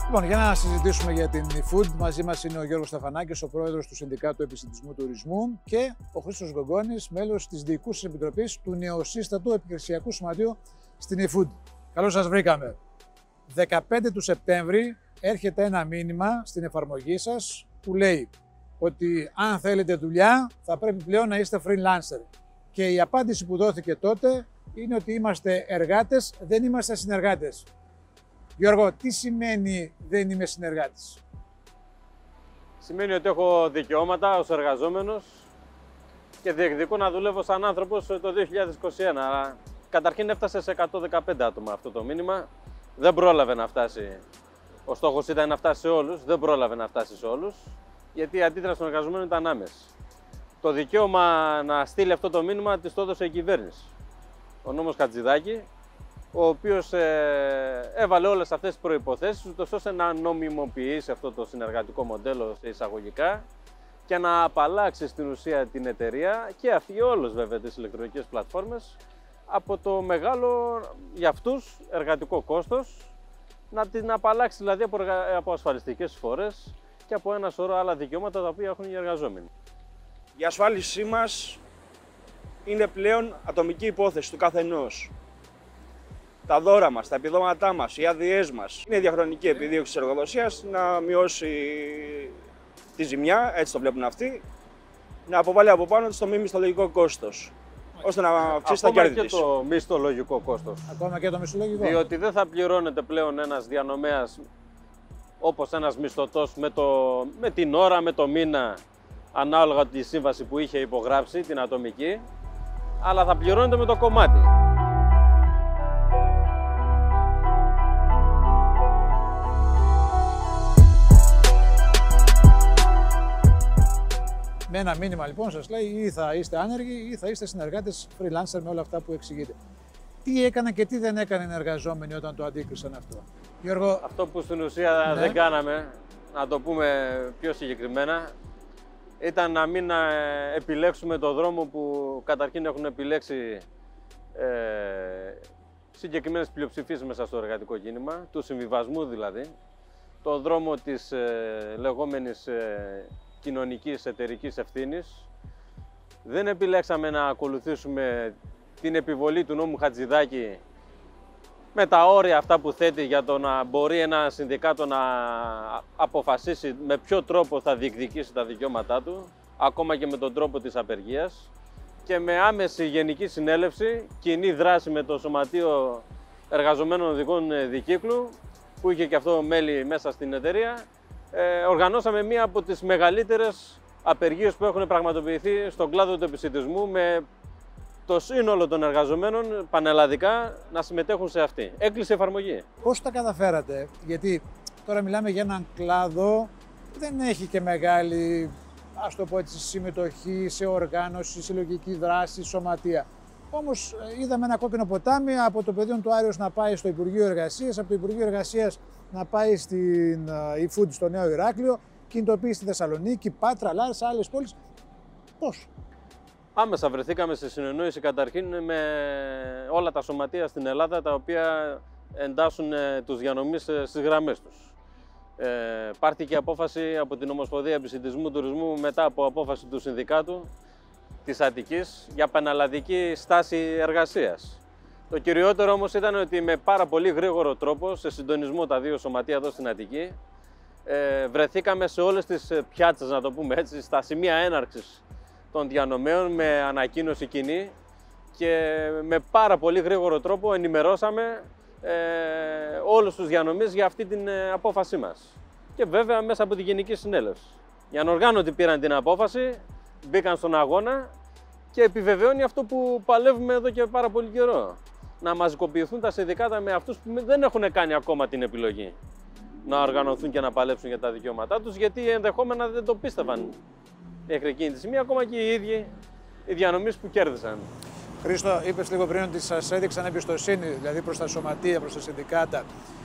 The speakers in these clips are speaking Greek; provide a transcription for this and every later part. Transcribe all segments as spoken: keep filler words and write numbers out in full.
Λοιπόν, για να συζητήσουμε για την eFood, μαζί μας είναι ο Γιώργος Σταφανάκης, ο πρόεδρος του Συνδικάτου Επισιτισμού Τουρισμού, και ο Χρήστος Γκογκόνης, μέλος της Διοικούσης Επιτροπής του νεοσύστατου Επιχειρησιακού Σωματείου στην eFood. Καλώς σας βρήκαμε. δεκαπέντε του Σεπτέμβρη έρχεται ένα μήνυμα στην εφαρμογή σας που λέει ότι αν θέλετε δουλειά θα πρέπει πλέον να είστε freelancer. Και η απάντηση που δόθηκε τότε είναι ότι είμαστε εργάτες, δεν είμαστε συνεργάτες. Γιώργο, τι σημαίνει δεν είμαι συνεργάτης? Σημαίνει ότι έχω δικαιώματα ως εργαζόμενος και διεκδικώ να δουλεύω σαν άνθρωπος το δύο χιλιάδες είκοσι ένα. Αλλά καταρχήν έφτασε σε εκατόν δεκαπέντε άτομα αυτό το μήνυμα. Δεν πρόλαβε να φτάσει. Ο στόχος ήταν να φτάσει σε όλους, δεν πρόλαβε να φτάσει σε όλους, γιατί η αντίδραση των εργαζομένων ήταν άμεση. Το δικαίωμα να στείλει αυτό το μήνυμα της το έδωσε η κυβέρνηση. Ο νόμος Χατζηδάκη, ο οποίος ε, έβαλε όλες αυτές τις προϋποθέσεις ούτως ώστε να νομιμοποιήσει αυτό το συνεργατικό μοντέλο σε εισαγωγικά και να απαλλάξει στην ουσία την εταιρεία και αυτή όλες βέβαια τις ηλεκτρονικές πλατφόρμες από το μεγάλο για αυτούς εργατικό κόστος, να την απαλλάξει δηλαδή από, από ασφαλιστικές εισφορές και από ένα σωρό άλλα δικαιώματα τα οποία έχουν οι εργαζόμενοι. Η ασφάλισή μας είναι πλέον ατομική υπόθεση του καθενός. Τα δώρα μας, τα επιδόματά μας, οι άδειές μας είναι διαχρονική επιδίωξη της εργοδοσίας να μειώσει τη ζημιά, έτσι το βλέπουν αυτοί, να αποβάλει από πάνω της το μη μισθολογικό κόστος, ώστε να αυξήσει τα κέρδη της. Ακόμα και το μισθολογικό κόστος. Ακόμα και το μισθολογικό. Διότι δεν θα πληρώνεται πλέον ένας διανομέας όπως ένας μισθωτός με, το, με την ώρα, με το μήνα, ανάλογα τη σύμβαση που είχε υπογράψει, την ατομική, αλλά θα πληρώνεται με το κομμάτι. Με ένα μήνυμα λοιπόν σας λέει ή θα είστε άνεργοι ή θα είστε συνεργάτες freelancer με όλα αυτά που εξηγείτε. Τι έκανε και τι δεν έκανε οι εργαζόμενοι όταν το αντίκρισαν αυτό? Γιώργο... Αυτό που στην ουσία ναι. δεν κάναμε, να το πούμε πιο συγκεκριμένα, ήταν να μην επιλέξουμε το δρόμο που καταρχήν έχουν επιλέξει ε, συγκεκριμένες πλειοψηφίες μέσα στο εργατικό κίνημα, του συμβιβασμού δηλαδή, το δρόμο της ε, λεγόμενης ε, κοινωνικής εταιρικής ευθύνης. Δεν επιλέξαμε να ακολουθήσουμε την επιβολή του νόμου Χατζηδάκη με τα όρια αυτά που θέτει για το να μπορεί ένα συνδικάτο να αποφασίσει με ποιο τρόπο θα διεκδικήσει τα δικαιώματά του, ακόμα και με τον τρόπο της απεργίας, και με άμεση γενική συνέλευση, κοινή δράση με το Σωματείο Εργαζομένων Οδηγών Δικύκλου, που είχε και αυτό μέλη μέσα στην εταιρεία, ε, οργανώσαμε μία από τις μεγαλύτερες απεργίες που έχουν πραγματοποιηθεί στον κλάδο του επισιτισμού, με το σύνολο των εργαζομένων πανελλαδικά να συμμετέχουν σε αυτή. Έκλεισε εφαρμογή. Πώς τα καταφέρατε? Γιατί τώρα μιλάμε για έναν κλάδο που δεν έχει και μεγάλη, ας το πω έτσι, συμμετοχή σε οργάνωση, συλλογική δράση, σωματεία. Όμως είδαμε ένα κόκκινο ποτάμι από το πεδίο του Άριος να πάει στο Υπουργείο Εργασίας, από το Υπουργείο Εργασίας να πάει στην eFood στο Νέο Ηράκλειο, κινητοποίηση στη Θεσσαλονίκη, Πάτρα, Λάρισα, άλλες πόλεις. Πώς? Άμεσα βρεθήκαμε σε συνεννόηση καταρχήν με όλα τα σωματεία στην Ελλάδα τα οποία εντάσσουν τους διανομείς στις γραμμές τους. Ε, πάρθηκε απόφαση από την Ομοσπονδία Επισιτισμού Τουρισμού μετά από απόφαση του Συνδικάτου της Αττικής για πανελλαδική στάση εργασίας. Το κυριότερο όμως ήταν ότι με πάρα πολύ γρήγορο τρόπο, σε συντονισμό τα δύο σωματεία εδώ στην Αττική, ε, βρεθήκαμε σε όλες τις πιάτσες, να το πούμε έτσι, στα σημεία έναρξης των διανομέων με ανακοίνωση κοινή, και με πάρα πολύ γρήγορο τρόπο ενημερώσαμε ε, όλους τους διανομείς για αυτή την ε, απόφασή μας. Και βέβαια μέσα από τη Γενική Συνέλευση. Οι ανοργάνωτοι πήραν την απόφαση, μπήκαν στον αγώνα και επιβεβαιώνει αυτό που παλεύουμε εδώ και πάρα πολύ καιρό. Να μαζικοποιηθούν τα συνδικάτα με αυτούς που δεν έχουν κάνει ακόμα την επιλογή να οργανωθούν και να παλέψουν για τα δικαιώματά τους, γιατί ενδεχόμενα δεν το πίστευαν μέχρι εκείνη τη στιγμή, ακόμα και οι ίδιοι οι διανομείς που κέρδισαν. Χρήστο, είπες λίγο πριν ότι σας έδειξαν εμπιστοσύνη, δηλαδή προς τα σωματεία, προς τα συνδικάτα.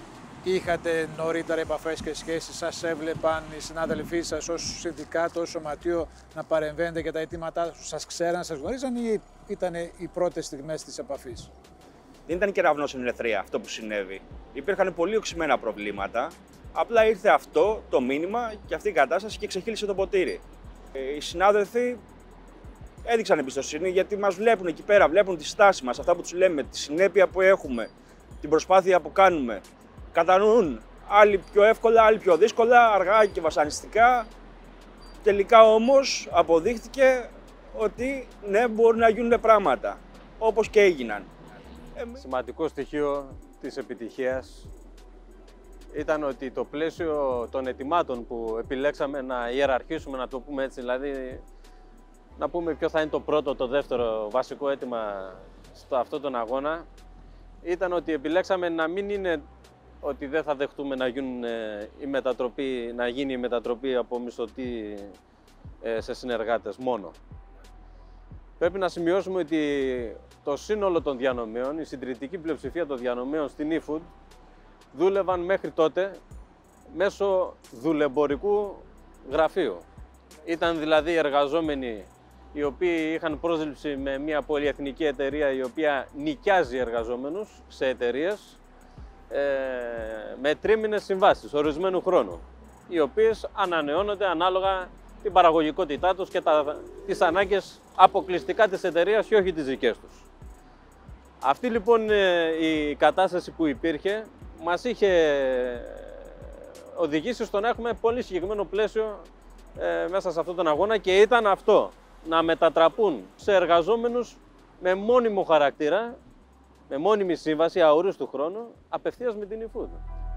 Είχατε νωρίτερα επαφές και σχέσεις, σας έβλεπαν οι συνάδελφοί σας ως συνδικάτο, ως σωματείο να παρεμβαίνετε για τα αιτήματά τους, σας ξέραν, σας γνωρίζαν, ή ήταν οι πρώτες στιγμές της επαφής? Δεν ήταν κεραυνός στην ελευθερία αυτό που συνέβη. Υπήρχαν πολύ οξυμένα προβλήματα Απλά ήρθε αυτό το μήνυμα και αυτή η κατάσταση και ξεχύλισε το ποτήρι. Οι συνάδελφοι έδειξαν εμπιστοσύνη γιατί μας βλέπουν εκεί πέρα, βλέπουν τη στάση μας, αυτά που τους λέμε, τη συνέπεια που έχουμε, την προσπάθεια που κάνουμε. Κατανοούν άλλοι πιο εύκολα, άλλοι πιο δύσκολα, αργά και βασανιστικά. Τελικά όμως αποδείχθηκε ότι ναι, μπορούν να γίνουν πράγματα, όπως και έγιναν. Σημαντικό στοιχείο της επιτυχίας ήταν ότι το πλαίσιο των ετοιμάτων που επιλέξαμε να ιεραρχήσουμε, να το πούμε έτσι, δηλαδή να πούμε ποιο θα είναι το πρώτο, το δεύτερο βασικό αίτημα στο αυτό τον αγώνα, ήταν ότι επιλέξαμε να μην είναι ότι δεν θα δεχτούμε να, γίνουν η μετατροπή, να γίνει η μετατροπή από μισθωτή σε συνεργάτες μόνο. Πρέπει να σημειώσουμε ότι το σύνολο των διανομέων, η συντριπτική πλειοψηφία των διανομέων στην eFood δούλευαν μέχρι τότε μέσω δουλεμπορικού γραφείου. Ήταν δηλαδή εργαζόμενοι οι οποίοι είχαν πρόσληψη με μια πολυεθνική εταιρεία η οποία νοικιάζει εργαζόμενους σε εταιρείες ε, με τρίμηνες συμβάσεις ορισμένου χρόνου, οι οποίες ανανεώνονται ανάλογα την παραγωγικότητά τους και τα, τις ανάγκες αποκλειστικά της εταιρείας και όχι τις δικές τους. Αυτή λοιπόν η κατάσταση που υπήρχε μας είχε οδηγήσει στο να έχουμε πολύ συγκεκριμένο πλαίσιο ε, μέσα σε αυτόν τον αγώνα και ήταν αυτό, να μετατραπούν σε εργαζόμενους με μόνιμο χαρακτήρα, με μόνιμη σύμβαση αορίστου χρόνου, απευθείας με την eFood.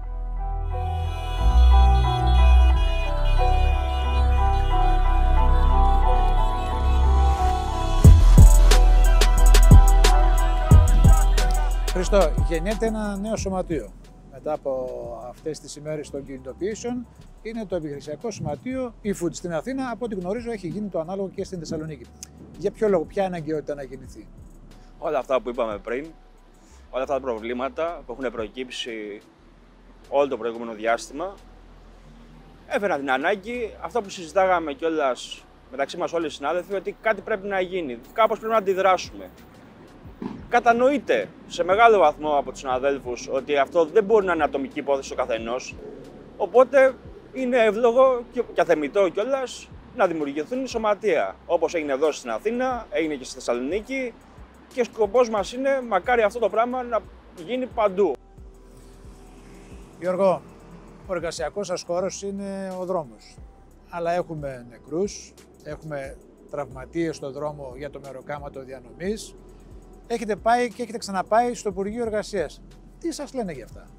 Χριστό, γεννιέται ένα νέο σωματείο. Μετά από αυτές τις ημέρες των κινητοποιήσεων, είναι το επιχειρησιακό σωματείο eFood στην Αθήνα. Από ό,τι γνωρίζω, έχει γίνει το ανάλογο και στην Θεσσαλονίκη. Για ποιο λόγο, ποια αναγκαιότητα να γεννηθεί? Όλα αυτά που είπαμε πριν, όλα αυτά τα προβλήματα που έχουν προκύψει όλο το προηγούμενο διάστημα, έφεραν την ανάγκη, αυτό που συζητάγαμε κιόλας μεταξύ μας όλοι οι συνάδελφοι, ότι κάτι πρέπει να γίνει, κάπως πρέπει να αντιδράσουμε. Κατανοείται σε μεγάλο βαθμό από τους συναδέλφους ότι αυτό δεν μπορεί να είναι ατομική υπόθεση ο καθενός. Οπότε είναι εύλογο και αθεμιτό κιόλας να δημιουργηθούν σωματεία. Όπως έγινε εδώ στην Αθήνα, έγινε και στη Θεσσαλονίκη και σκοπός μας είναι μακάρι αυτό το πράγμα να γίνει παντού. Γιώργο, ο εργασιακός σας χώρος είναι ο δρόμος. Αλλά έχουμε νεκρούς, έχουμε τραυματίες στον δρόμο για το μεροκάματο διανομής. Έχετε πάει και έχετε ξαναπάει στο Υπουργείο Εργασίας. Τι σας λένε για αυτά?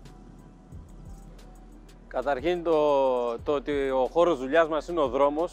Καταρχήν το, το ότι ο χώρος δουλειάς μας είναι ο δρόμος.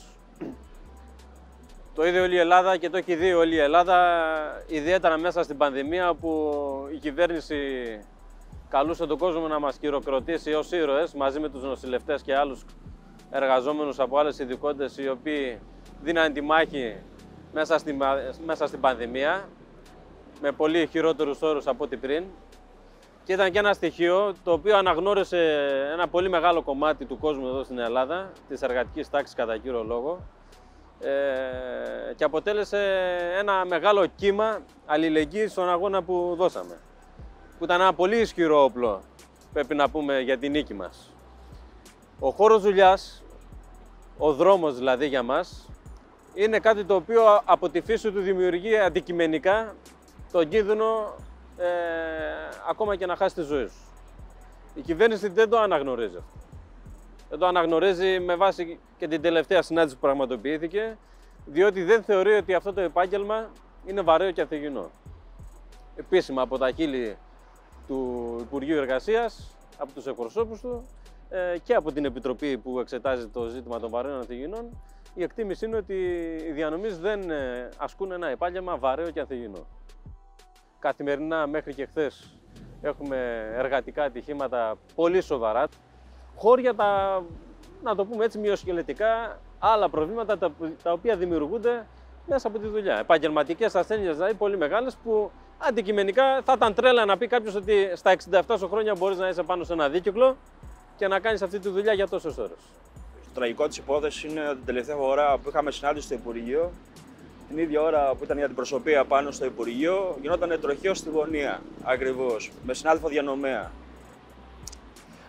Το είδε όλη η Ελλάδα και το έχει δει όλη η Ελλάδα, ιδιαίτερα μέσα στην πανδημία που η κυβέρνηση καλούσε τον κόσμο να μας χειροκροτήσει ως ήρωες μαζί με τους νοσηλευτές και άλλους εργαζόμενους από άλλες ειδικότητες οι οποίοι δίναν τη μάχη μέσα στην, μέσα στην πανδημία με πολύ χειρότερους όρους από ό,τι πριν. Και ήταν και ένα στοιχείο το οποίο αναγνώρισε ένα πολύ μεγάλο κομμάτι του κόσμου εδώ στην Ελλάδα, της εργατικής τάξης κατά κύριο λόγο, ε, και αποτέλεσε ένα μεγάλο κύμα αλληλεγγύης στον αγώνα που δώσαμε, που ήταν ένα πολύ ισχυρό όπλο, πρέπει να πούμε, για την νίκη μας. Ο χώρος δουλειάς, ο δρόμος δηλαδή για μας, είναι κάτι το οποίο από τη φύση του δημιουργεί αντικειμενικά τον κίνδυνο ε, ακόμα και να χάσει τη ζωή σου. Η κυβέρνηση δεν το αναγνωρίζει αυτό. Δεν το αναγνωρίζει με βάση και την τελευταία συνάντηση που πραγματοποιήθηκε, διότι δεν θεωρεί ότι αυτό το επάγγελμα είναι βαρέο και ανθυγιεινό. Επίσημα από τα χείλη του Υπουργείου Εργασίας, από τους εκπροσώπους του ε, και από την Επιτροπή που εξετάζει το ζήτημα των βαρέων ανθυγιεινών, η εκτίμηση είναι ότι οι διανομείς δεν ασκούν ένα επάγγελμα βαρέο και ανθυγιεινό. Καθημερινά μέχρι και χθες έχουμε εργατικά ατυχήματα πολύ σοβαρά. Χώρια τα, να το πούμε έτσι, μυοσκελετικά, άλλα προβλήματα τα, τα οποία δημιουργούνται μέσα από τη δουλειά. Επαγγελματικές ασθένειες δηλαδή πολύ μεγάλες που αντικειμενικά θα ήταν τρέλα να πει κάποιος ότι στα εξήντα επτά σου χρόνια μπορείς να είσαι πάνω σε ένα δίκυκλο και να κάνεις αυτή τη δουλειά για τόσες ώρες. Το τραγικό της υπόθεσης είναι ότι την τελευταία φορά που είχαμε συνάντηση στο Υπουργείο, την ίδια ώρα που ήταν η αντιπροσωπεία πάνω στο Υπουργείο, γινόταν τροχαίο στη γωνία, ακριβώς, με συνάδελφο διανομέα.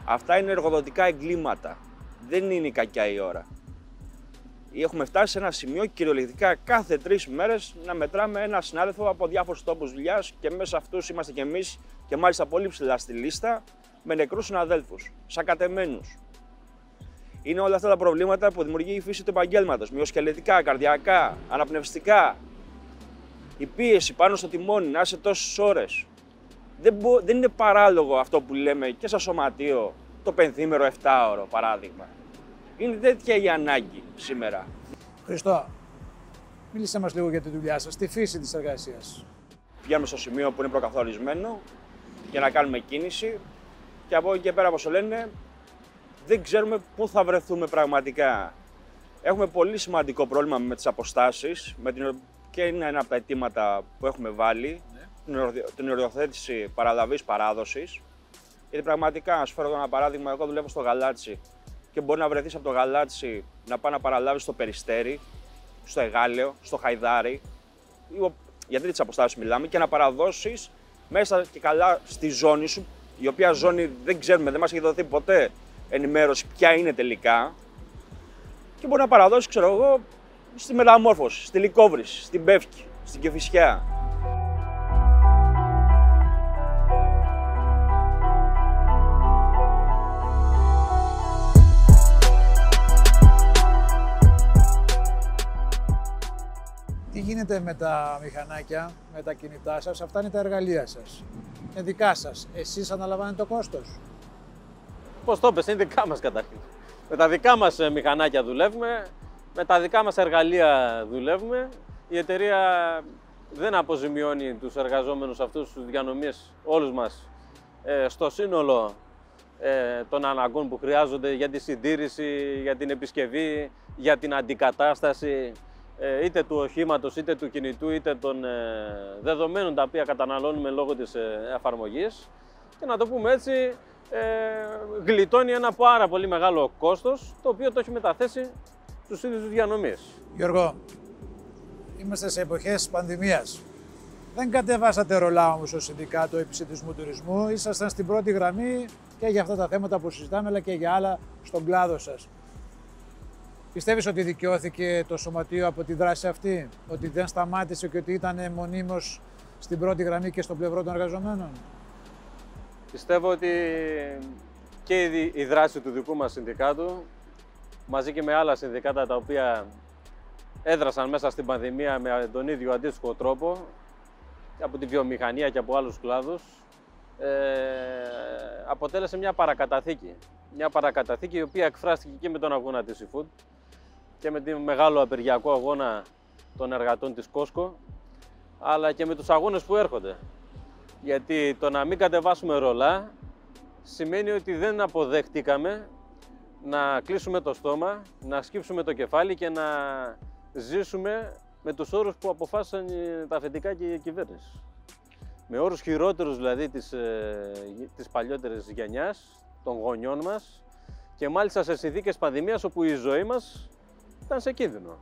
Αυτά είναι εργοδοτικά εγκλήματα. Δεν είναι η κακιά η ώρα. Έχουμε φτάσει σε ένα σημείο κυριολεκτικά κάθε τρεις μέρες να μετράμε ένα συνάδελφο από διάφορους τόπους δουλειάς και μέσα σε αυτούς είμαστε κι εμείς και μάλιστα πολύ ψηλά στη λίστα με νεκρούς συναδέλφους, σακατεμένους. Είναι όλα αυτά τα προβλήματα που δημιουργεί η φύση του επαγγέλματος, μυοσκελετικά, καρδιακά, αναπνευστικά. Η πίεση πάνω στο τιμόνι, να είσαι τόσες ώρες. Δεν, μπο... Δεν είναι παράλογο αυτό που λέμε και σαν σωματείο, το πενθήμερο επτάωρο παράδειγμα. Είναι τέτοια η ανάγκη σήμερα. Χριστό, μίλησέ μας λίγο για τη δουλειά σας, τη φύση της εργασίας. Πηγαίνουμε στο σημείο που είναι προκαθορισμένο για να κάνουμε κίνηση και από εκεί και πέρα, όπως το λένε, δεν ξέρουμε πού θα βρεθούμε πραγματικά. Έχουμε πολύ σημαντικό πρόβλημα με τις αποστάσεις με την... και είναι ένα από τα αιτήματα που έχουμε βάλει, ναι. την οριοθέτηση παραλαβής παράδοσης. Γιατί πραγματικά, να σου φέρω ένα παράδειγμα, εγώ δουλεύω στο Γαλάτσι και μπορεί να βρεθείς από το Γαλάτσι να πάει να παραλάβεις στο Περιστέρι, στο Εγάλεο, στο Χαϊδάρι, για τέτοιες αποστάσεις μιλάμε, και να παραδώσεις μέσα και καλά στη ζώνη σου, η οποία ζώνη δεν ξέρουμε, δεν μας έχει δοθεί ποτέ ενημέρωση ποια είναι τελικά, και μπορεί να παραδώσεις, ξέρω εγώ, στη Μεταμόρφωση, στη Λυκόβρηση, στην Πεύκη, στην Κηφισιά. Τι γίνεται με τα μηχανάκια, με τα κινητά σας, αυτά είναι τα εργαλεία σας. Είναι δικά σας. Εσείς αναλαμβάνετε το κόστος. Πώς το πες, είναι δικά μας καταρχήν. Με τα δικά μας μηχανάκια δουλεύουμε, με τα δικά μας εργαλεία δουλεύουμε. Η εταιρεία δεν αποζημιώνει τους εργαζόμενους αυτούς τους διανομής, όλους μας, στο σύνολο των αναγκών που χρειάζονται για τη συντήρηση, για την επισκευή, για την αντικατάσταση είτε του οχήματος, είτε του κινητού, είτε των δεδομένων τα οποία καταναλώνουμε λόγω της εφαρμογής. Και να το πούμε έτσι, ε, γλιτώνει ένα πάρα πολύ μεγάλο κόστος, το οποίο το έχει μεταθέσει στους ίδιους τους διανομής. Γιώργο, είμαστε σε εποχές πανδημίας. Δεν κατεβάσατε ρολά όμως ως Συνδικάτο Επισιτισμού Τουρισμού. Ήσασταν στην πρώτη γραμμή και για αυτά τα θέματα που συζητάμε, αλλά και για άλλα στον κλάδο σας. Πιστεύεις ότι δικαιώθηκε το Σωματείο από τη δράση αυτή, ότι δεν σταμάτησε και ότι ήταν μονίμως στην πρώτη γραμμή και στο πλευρό των εργαζομένων? Πιστεύω ότι και η δράση του δικού μας συνδικάτου, μαζί και με άλλα συνδικάτα τα οποία έδρασαν μέσα στην πανδημία με τον ίδιο αντίστοιχο τρόπο, από τη βιομηχανία και από άλλους κλάδους, ε, αποτέλεσε μια παρακαταθήκη. Μια παρακαταθήκη η οποία εκφράστηκε και με τον αγώνα της eFood και με τον μεγάλο απεργιακό αγώνα των εργατών της Κόσκο, αλλά και με τους αγώνες που έρχονται. Γιατί το να μην κατεβάσουμε ρολά σημαίνει ότι δεν αποδεχτήκαμε να κλείσουμε το στόμα, να σκύψουμε το κεφάλι και να ζήσουμε με τους όρους που αποφάσισαν τα αφεντικά και η κυβέρνηση. Με όρους χειρότερους δηλαδή της, της παλιότερης γενιάς, των γονιών μας, και μάλιστα σε συνθήκες πανδημίας όπου η ζωή μας ήταν σε κίνδυνο.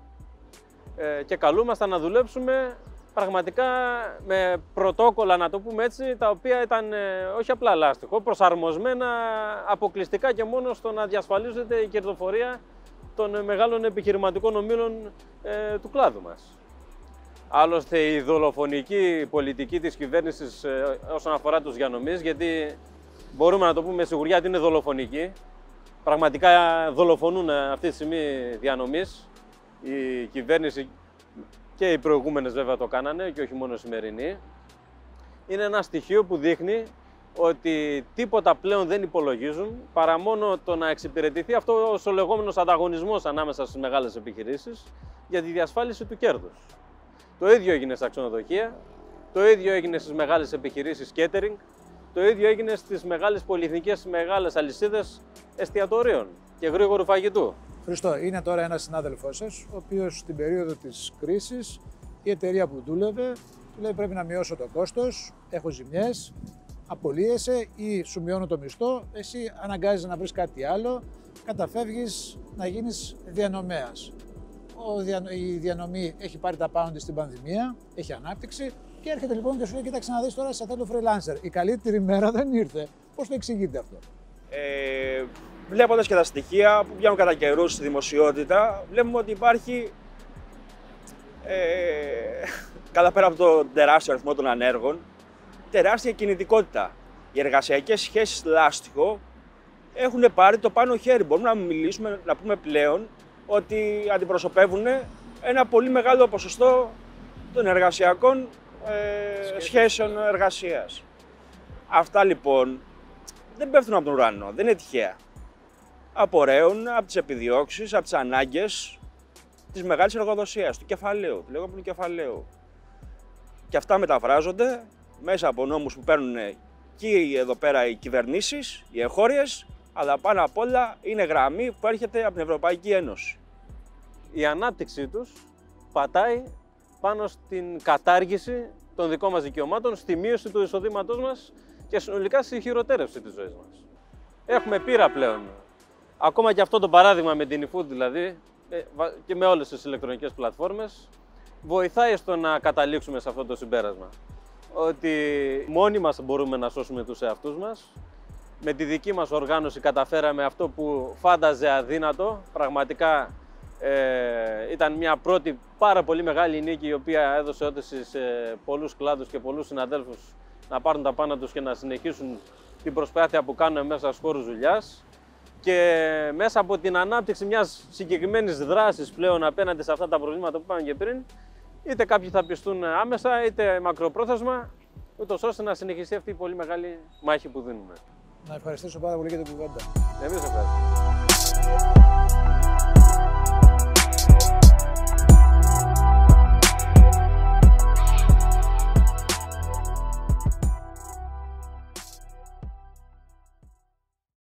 Ε, και καλούμασταν να δουλέψουμε πραγματικά με πρωτόκολλα, να το πούμε έτσι, τα οποία ήταν ε, όχι απλά λάστιχο, προσαρμοσμένα αποκλειστικά και μόνο στο να διασφαλίζεται η κερδοφορία των μεγάλων επιχειρηματικών ομίλων ε, του κλάδου μας. Άλλωστε η δολοφονική πολιτική της κυβέρνησης ε, όσον αφορά τους διανομείς, γιατί μπορούμε να το πούμε με σιγουριά ότι είναι δολοφονική. Πραγματικά δολοφονούν αυτή τη στιγμή διανομής. Η κυβέρνηση και οι προηγούμενες βέβαια το κάνανε και όχι μόνο η σημερινή. Είναι ένα στοιχείο που δείχνει ότι τίποτα πλέον δεν υπολογίζουν παρά μόνο το να εξυπηρετηθεί αυτός ο λεγόμενος ανταγωνισμός ανάμεσα στις μεγάλες επιχειρήσεις για τη διασφάλιση του κέρδους. Το ίδιο έγινε στα ξενοδοχεία, το ίδιο έγινε στις μεγάλες επιχειρήσεις catering, το ίδιο έγινε στις μεγάλες πολυεθνικές, μεγάλες αλυσίδες εστιατορίων και γρήγορου φαγητού. Χριστό, είναι τώρα ένας συνάδελφός σας, ο οποίος στην περίοδο της κρίσης η εταιρεία που δούλευε του λέει πρέπει να μειώσω το κόστος, έχω ζημιές, απολύεσαι ή σου μειώνω το μισθό, εσύ αναγκάζεσαι να βρεις κάτι άλλο, καταφεύγεις να γίνεις διανομέας. Ο δια... Η διανομή έχει πάρει τα πάνω της στην πανδημία, έχει ανάπτυξη και έρχεται λοιπόν και σου λέει: κοίταξε να δεις τώρα, σε θέλω freelancer. Η καλύτερη μέρα δεν ήρθε. Πώς το εξηγείτε αυτό? Ε, βλέποντας και τα στοιχεία που βγαίνουν κατά καιρούς στη δημοσιότητα, βλέπουμε ότι υπάρχει, ε, κατά πέρα από το τεράστιο αριθμό των ανέργων, τεράστια κινητικότητα. Οι εργασιακές σχέσεις λάστιχο έχουν πάρει το πάνω χέρι. Μπορούμε να μιλήσουμε, να πούμε πλέον ότι αντιπροσωπεύουν ένα πολύ μεγάλο ποσοστό των εργασιακών ε, σχέσεων εργασίας. Αυτά λοιπόν δεν πέφτουν από τον ουρανό, δεν είναι τυχαία. Απορρέουν από τις επιδιώξεις, από τις ανάγκες της μεγάλης εργοδοσίας, του κεφαλαίου, του λεγόμενου κεφαλαίου. Και αυτά μεταφράζονται μέσα από νόμους που παίρνουν και εδώ πέρα οι κυβερνήσεις, οι εγχώριες, αλλά πάνω απ' όλα είναι γραμμή που έρχεται από την Ευρωπαϊκή Ένωση. Η ανάπτυξή τους πατάει πάνω στην κατάργηση των δικών μας δικαιωμάτων, στη μείωση του εισοδήματός μας και συνολικά στη χειροτέρευση της ζωής μας. Έχουμε πείρα πλέον. Ακόμα και αυτό το παράδειγμα με την eFood δηλαδή και με όλες τις ηλεκτρονικές πλατφόρμες βοηθάει στο να καταλήξουμε σε αυτό το συμπέρασμα. Ότι μόνοι μας μπορούμε να σώσουμε τους εαυτούς μας. Με τη δική μας οργάνωση καταφέραμε αυτό που φάνταζε αδύνατο. Πραγματικά ε, ήταν μια πρώτη πάρα πολύ μεγάλη νίκη η οποία έδωσε όθηση σε πολλούς κλάδους και πολλούς συναδέλφους να πάρουν τα πάνω τους και να συνεχίσουν την προσπάθεια που κάνουν μέσα στους χώρους δουλειάς. Και μέσα από την ανάπτυξη μιας συγκεκριμένης δράσης πλέον απέναντι σε αυτά τα προβλήματα που είπαμε και πριν, είτε κάποιοι θα πιστούν άμεσα είτε μακροπρόθεσμα, ούτως ώστε να συνεχιστεί αυτή η πολύ μεγάλη μάχη που δίνουμε. Να ευχαριστήσω πάρα πολύ για την κουβέντα. Εμείς ευχαριστούμε.